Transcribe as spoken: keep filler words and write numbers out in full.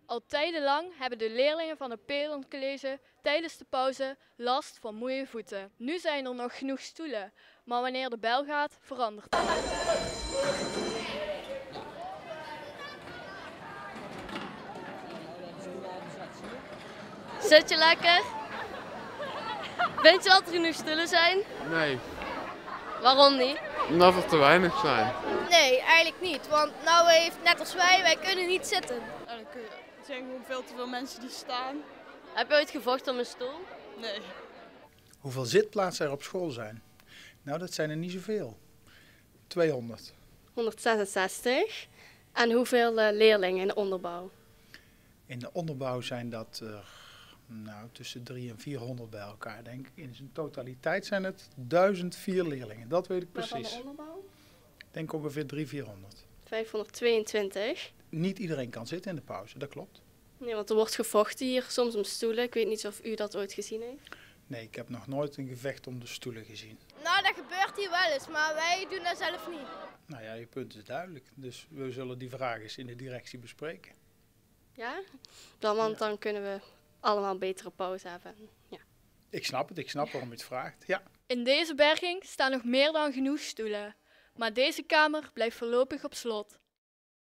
Al tijdenlang hebben de leerlingen van het Perelon College tijdens de pauze last van moeie voeten. Nu zijn er nog genoeg stoelen, maar wanneer de bel gaat, verandert dat. Zit je lekker? Vind je dat er genoeg stoelen zijn? Nee, Waarom niet? omdat er te weinig zijn. Nee, eigenlijk niet. Want nou heeft net als wij, wij kunnen niet zitten. Ja, dan kun je, er zijn gewoon veel te veel mensen die staan. Heb je ooit gevochten om een stoel? Nee. Hoeveel zitplaatsen er op school zijn? Nou, dat zijn er niet zoveel. tweehonderd. honderdzesenzestig. En hoeveel uh, leerlingen in de onderbouw? In de onderbouw zijn dat uh, nou, tussen driehonderd en vierhonderd bij elkaar, denk ik. In zijn totaliteit zijn het duizend vier leerlingen. Dat weet ik precies. Maar van de onderbouw? Ik denk ongeveer driehonderd, vierhonderd. vijfhonderdtweeëntwintig. Niet iedereen kan zitten in de pauze, dat klopt. Nee, want er wordt gevochten hier, soms om stoelen. Ik weet niet of u dat ooit gezien heeft. Nee, ik heb nog nooit een gevecht om de stoelen gezien. Nou, dat gebeurt hier wel eens, maar wij doen dat zelf niet. Nou ja, je punt is duidelijk. Dus we zullen die vraag eens in de directie bespreken. Ja? Dan, want dan kunnen we allemaal een betere pauze hebben. Ja. Ik snap het, ik snap waarom je het vraagt. Ja. In deze berging staan nog meer dan genoeg stoelen, maar deze kamer blijft voorlopig op slot.